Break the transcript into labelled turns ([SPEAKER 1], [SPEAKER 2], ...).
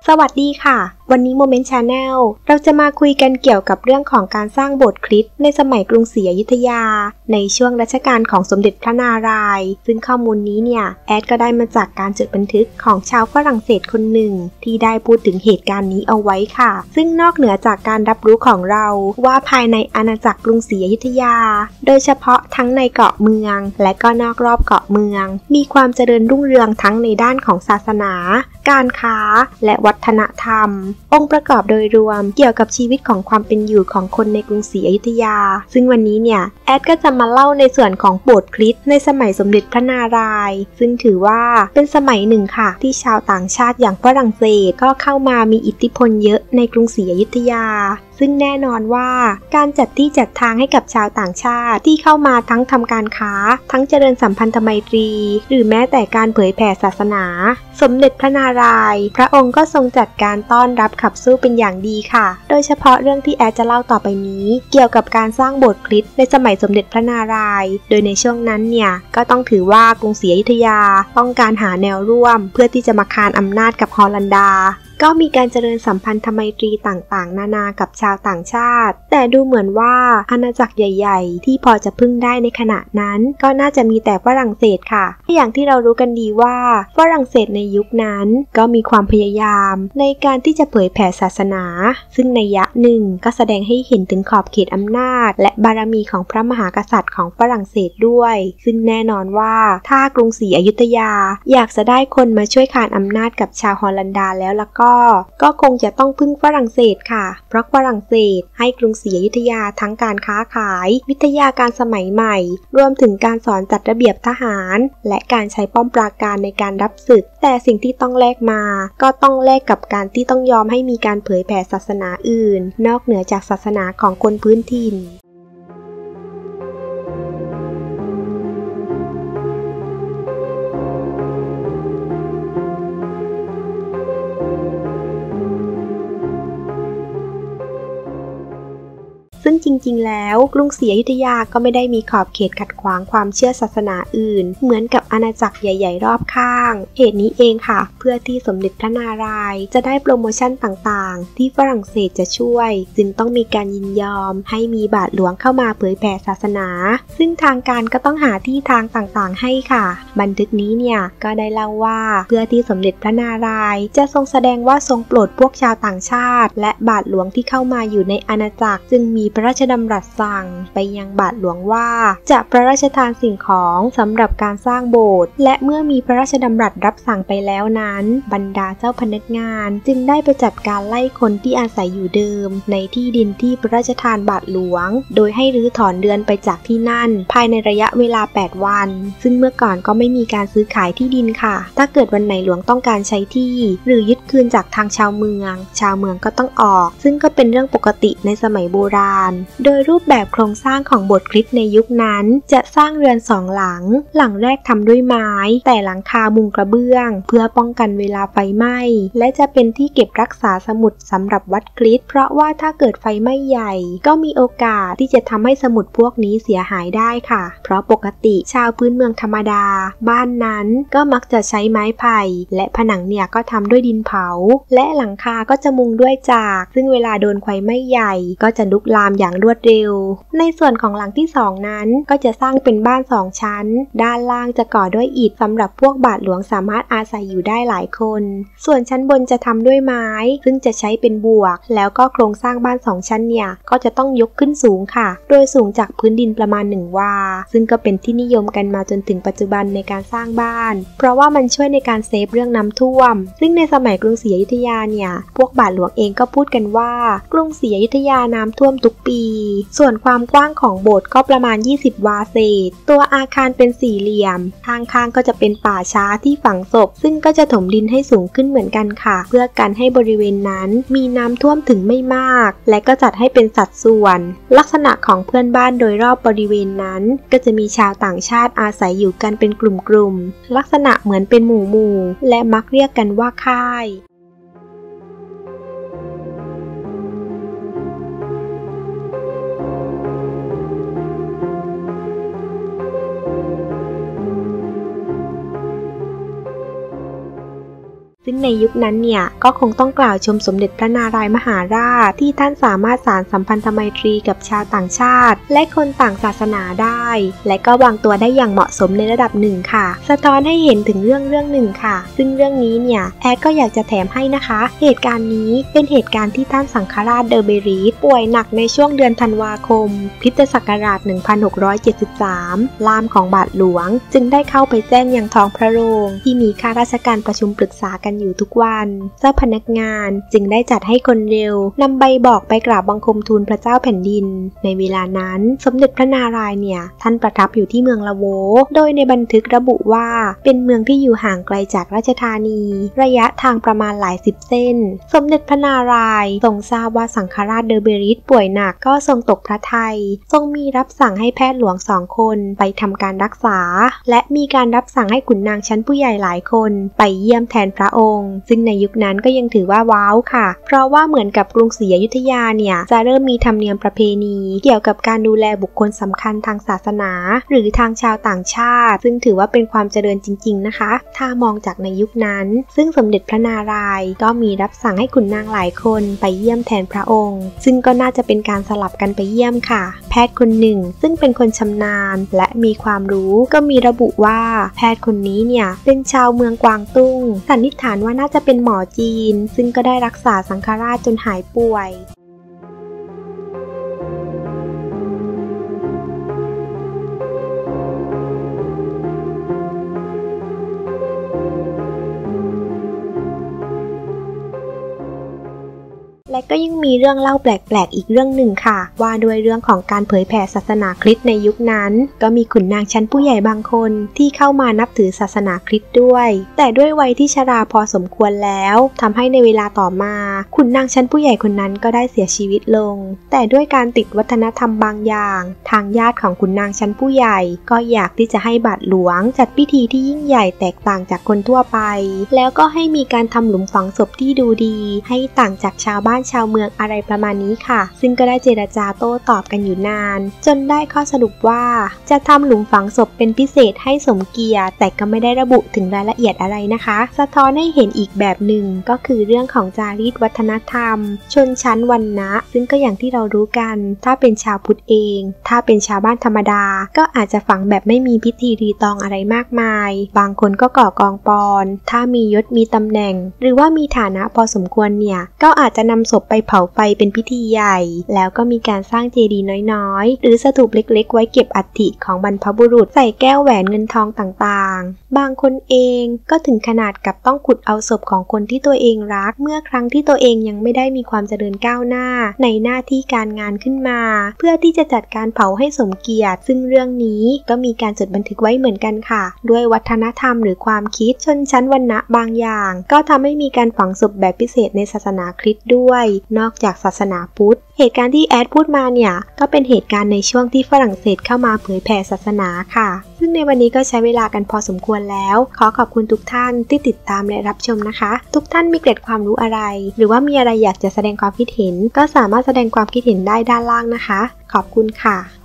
[SPEAKER 1] สวัสดีค่ะวันนี้ Moment Channel เราจะมาคุยกันเกี่ยวกับเรื่องของการสร้างโบสถ์คริสต์ในสมัยกรุงศรีอยุธยาในช่วงรัชกาลของสมเด็จพระนารายณ์ซึ่งข้อมูลนี้แอดก็ได้มาจากการจดบันทึกของชาวฝรั่งเศสคนหนึ่งที่ได้พูดถึงเหตุการณ์นี้เอาไว้ค่ะซึ่งนอกเหนือจากการรับรู้ของเราว่าภายในอาณาจักรกรุงศรีอยุธยาโดยเฉพาะทั้งในเกาะเมืองและก็นอกรอบเกาะเมืองมีความเจริญรุ่งเรืองทั้งในด้านของศาสนาการค้าและวัฒนธรรมองค์ประกอบโดยรวมเกี่ยวกับชีวิตของความเป็นอยู่ของคนในกรุงศรีอยุธยาซึ่งวันนี้แอดก็จะมาเล่าในส่วนของโบสถ์คริสต์ในสมัยสมเด็จพระนารายณ์ซึ่งถือว่าเป็นสมัยหนึ่งค่ะที่ชาวต่างชาติอย่างฝรั่งเศสก็เข้ามามีอิทธิพลเยอะในกรุงศรีอยุธยาซึ่งแน่นอนว่าการจัดที่จัดทางให้กับชาวต่างชาติที่เข้ามาทั้งทำการค้าทั้งเจริญสัมพันธไมตรีหรือแม้แต่การเผยแผ่ศาสนาสมเด็จพระนารายณ์พระองค์ก็ทรงจัดการต้อนรับขับสู้เป็นอย่างดีค่ะโดยเฉพาะเรื่องที่แอดจะเล่าต่อไปนี้เกี่ยวกับการสร้างโบสถ์คริสต์ในสมัยสมเด็จพระนารายณ์โดยในช่วงนั้นก็ต้องถือว่ากรุงศรีอยุธยาต้องการหาแนวร่วมเพื่อที่จะมาคานอำนาจกับฮอลันดาก็มีการเจริญสัมพันธไมตรีต่างๆนานากับชาวต่างชาติแต่ดูเหมือนว่าอาณาจักรใหญ่ๆที่พอจะพึ่งได้ในขณะนั้นก็น่าจะมีแต่ฝรั่งเศสค่ะอย่างที่เรารู้กันดีว่าฝรั่งเศสในยุคนั้นก็มีความพยายามในการที่จะเผยแผ่ศาสนาซึ่งนัยยะหนึ่งก็แสดงให้เห็นถึงขอบเขตอำนาจและบารมีของพระมหากษัตริย์ของฝรั่งเศสด้วยซึ่งแน่นอนว่าถ้ากรุงศรีอยุธยาอยากจะได้คนมาช่วยคานอำนาจกับชาวฮอลันดาแล้วก็คงจะต้องพึ่งฝรั่งเศสค่ะเพราะฝรั่งเศสให้กรุงศรีอยุธยาทั้งการค้าขายวิทยาการสมัยใหม่รวมถึงการสอนจัดระเบียบทหารและการใช้ป้อมปราการในการรับศึกแต่สิ่งที่ต้องแลกมาก็ต้องแลกกับการที่ต้องยอมให้มีการเผยแผ่ศาสนาอื่นนอกเหนือจากศาสนาของคนพื้นถิ่นซึ่งจริงๆแล้วกรุงศรีอยุธยาก็ไม่ได้มีขอบเขตขัดขวางความเชื่อศาสนาอื่นเหมือนกับอาณาจักรใหญ่ๆรอบข้างเหตุนี้เองค่ะเพื่อที่สมเด็จพระนารายณ์จะได้โปรโมชั่นต่างๆที่ฝรั่งเศสจะช่วยจึงต้องมีการยินยอมให้มีบาทหลวงเข้ามาเผยแผ่ศาสนาซึ่งทางการก็ต้องหาที่ทางต่างๆให้ค่ะบันทึกนี้ก็ได้เล่าว่าเพื่อที่สมเด็จพระนารายณ์จะทรงแสดงว่าทรงโปรดพวกชาวต่างชาติและบาทหลวงที่เข้ามาอยู่ในอาณาจักรจึงมีพระราชดำรัสสั่งไปยังบาทหลวงว่าจะพระราชทานสิ่งของสำหรับการสร้างโบสถ์และเมื่อมีพระราชดำรัสรับสั่งไปแล้วนั้นบรรดาเจ้าพนักงานจึงได้ไปจัดการไล่คนที่อาศัยอยู่เดิมในที่ดินที่พระราชทานบาทหลวงโดยให้รื้อถอนเรือนไปจากที่นั่นภายในระยะเวลา8วันซึ่งเมื่อก่อนก็ไม่มีการซื้อขายที่ดินค่ะถ้าเกิดวันไหนหลวงต้องการใช้ที่หรือยึดคืนจากทางชาวเมืองก็ต้องออกซึ่งก็เป็นเรื่องปกติในสมัยโบราณโดยรูปแบบโครงสร้างของโบสถ์คริสต์ในยุคนั้นจะสร้างเรือน2 หลังแรกทำด้วยไม้แต่หลังคามุงกระเบื้องเพื่อป้องกันเวลาไฟไหม้และจะเป็นที่เก็บรักษาสมุดสำหรับวัดคริสต์เพราะว่าถ้าเกิดไฟไหม้ใหญ่ก็มีโอกาสที่จะทำให้สมุดพวกนี้เสียหายได้ค่ะเพราะปกติชาวพื้นเมืองธรรมดาบ้านนั้นก็มักจะใช้ไม้ไผ่และผนังก็ทำด้วยดินเผาและหลังคาก็จะมุงด้วยจากซึ่งเวลาโดนไฟไหม้ใหญ่ก็จะลุกลามอย่างรวดเร็วในส่วนของหลังที่2นั้นก็จะสร้างเป็นบ้าน2 ชั้นด้านล่างจะก่อด้วยอิฐสำหรับพวกบาทหลวงสามารถอาศัยอยู่ได้หลายคนส่วนชั้นบนจะทำด้วยไม้ซึ่งจะใช้เป็นบวกแล้วก็โครงสร้างบ้าน2 ชั้นก็จะต้องยกขึ้นสูงค่ะโดยสูงจากพื้นดินประมาณ1 วาซึ่งก็เป็นที่นิยมกันมาจนถึงปัจจุบันในการสร้างบ้านเพราะว่ามันช่วยในการเซฟเรื่องน้ำท่วมซึ่งในสมัยกรุงศรีอยุธยาพวกบาทหลวงเองก็พูดกันว่ากรุงศรีอยุธยาน้ำท่วมทุกปีส่วนความกว้างของโบสถ์ก็ประมาณ20 วาเศษตัวอาคารเป็นสี่เหลี่ยมข้างๆก็จะเป็นป่าช้าที่ฝังศพซึ่งก็จะถมดินให้สูงขึ้นเหมือนกันค่ะเพื่อกันให้บริเวณนั้นมีน้ำท่วมถึงไม่มากและก็จัดให้เป็นสัดส่วนลักษณะของเพื่อนบ้านโดยรอบบริเวณนั้นก็จะมีชาวต่างชาติอาศัยอยู่กันเป็นกลุ่มๆลักษณะเหมือนเป็นหมู่และมักเรียกกันว่าค่าย ซึ่งในยุคนั้นเนี่ยก็คงต้องกล่าวชมสมเด็จพระนารายมหาราชที่ท่านสามารถสานสัมพันธไมตรีกับชาวต่างชาติและคนต่างศาสนาได้และก็วางตัวได้อย่างเหมาะสมในระดับหนึ่งค่ะสะท้อนให้เห็นถึงเรื่องหนึ่งค่ะซึ่งเรื่องนี้เนี่ยแอดก็อยากจะแถมให้นะคะเหตุการณ์นี้เป็นเหตุการณ์ที่ท่านสังฆราชเดอเบรีสป่วยหนักในช่วงเดือนธันวาคมคริสตศักราช 1673 ล่ามของบาทหลวงจึงได้เข้าไปแจ้งยังท้องพระโรงที่มีข้าราชการประชุมปรึกษากันอยู่ทุกวันเจ้าพนักงานจึงได้จัดให้คนเร็วนำใบบอกไปกราบบังคมทูลพระเจ้าแผ่นดินในเวลานั้นสมเด็จพระนารายณ์เนี่ยท่านประทับอยู่ที่เมืองละโวโดยในบันทึกระบุว่าเป็นเมืองที่อยู่ห่างไกลจากราชธานีระยะทางประมาณหลายสิบเส้นสมเด็จพระนารายณ์ทรงทราบว่าสังฆราชเดอเบรีสป่วยหนักก็ทรงตกพระทัยทรงมีรับสั่งให้แพทย์หลวง2 คนไปทำการรักษาและมีการรับสั่งให้ขุนนางชั้นผู้ใหญ่หลายคนไปเยี่ยมแทนพระองค์ซึ่งในยุคนั้นก็ยังถือว่าว้าวค่ะเพราะว่าเหมือนกับกรุงศรีอยุธยาเนี่ยจะเริ่มมีธรรมเนียมประเพณีเกี่ยวกับการดูแลบุคคลสำคัญทางศาสนาหรือทางชาวต่างชาติซึ่งถือว่าเป็นความเจริญจริงๆนะคะถ้ามองจากในยุคนั้นซึ่งสมเด็จพระนารายณ์ก็มีรับสั่งให้ขุนนางหลายคนไปเยี่ยมแทนพระองค์ซึ่งก็น่าจะเป็นการสลับกันไปเยี่ยมค่ะแพทย์คนหนึ่งซึ่งเป็นคนชำนาญและมีความรู้ก็มีระบุว่าแพทย์คนนี้เนี่ยเป็นชาวเมืองกวางตุ้งสันนิษฐานว่าน่าจะเป็นหมอจีนซึ่งก็ได้รักษาสังฆราชจนหายป่วยและก็ยังมีเรื่องเล่าแปลกๆอีกเรื่องหนึ่งค่ะว่าด้วยเรื่องของการเผยแผ่ศาสนาคริสต์ในยุคนั้นก็มีขุนนางชั้นผู้ใหญ่บางคนที่เข้ามานับถือศาสนาคริสต์ด้วยแต่ด้วยวัยที่ชราพอสมควรแล้วทำให้ในเวลาต่อมาขุนนางชั้นผู้ใหญ่คนนั้นก็ได้เสียชีวิตลงแต่ด้วยการติดวัฒนธรรมบางอย่างทางญาติของขุนนางชั้นผู้ใหญ่ก็อยากที่จะให้บาทหลวงจัดพิธีที่ยิ่งใหญ่แตกต่างจากคนทั่วไปแล้วก็ให้มีการทำหลุมฝังศพที่ดูดีให้ต่างจากชาวบ้านชาวเมืองอะไรประมาณนี้ค่ะซึ่งก็ได้เจรจาโต้ตอบกันอยู่นานจนได้ข้อสรุปว่าจะทำหลุมฝังศพเป็นพิเศษให้สมเกียรติแต่ก็ไม่ได้ระบุถึงรายละเอียดอะไรนะคะสะท้อนให้เห็นอีกแบบหนึ่งก็คือเรื่องของจารีตวัฒนธรรมชนชั้นวรรณะซึ่งก็อย่างที่เรารู้กันถ้าเป็นชาวพุทธเองถ้าเป็นชาวบ้านธรรมดาก็อาจจะฝังแบบไม่มีพิธีรีตองอะไรมากมายบางคนก็ก่อกองปอนถ้ามียศมีตำแหน่งหรือว่ามีฐานะพอสมควรเนี่ยก็อาจจะนำศพไปเผาไฟเป็นพิธีใหญ่แล้วก็มีการสร้างเจดีย์น้อยๆหรือสถูปเล็กๆไว้เก็บอัฐิของบรรพบุรุษใส่แก้วแหวนเงินทองต่างๆบางคนเองก็ถึงขนาดกับต้องขุดเอาศพของคนที่ตัวเองรักเมื่อครั้งที่ตัวเองยังไม่ได้มีความเจริญก้าวหน้าในหน้าที่การงานขึ้นมาเพื่อที่จะจัดการเผาให้สมเกียรติซึ่งเรื่องนี้ก็มีการจดบันทึกไว้เหมือนกันค่ะด้วยวัฒนธรรมหรือความคิดชนชั้นวรรณะบางอย่างก็ทำให้มีการฝังศพแบบพิเศษในศาสนาคริสต์ด้วยนอกจากศาสนาพุทธเหตุการณ์ที่แอดพูดมาเนี่ยก็เป็นเหตุการณ์ในช่วงที่ฝรั่งเศสเข้ามาเผยแผ่ศาสนาค่ะซึ่งในวันนี้ก็ใช้เวลากันพอสมควรแล้วขอขอบคุณทุกท่านที่ติดตามและรับชมนะคะทุกท่านมีเกร็ดความรู้อะไรหรือว่ามีอะไรอยากจะแสดงความคิดเห็นก็สามารถแสดงความคิดเห็นได้ด้านล่างนะคะขอบคุณค่ะ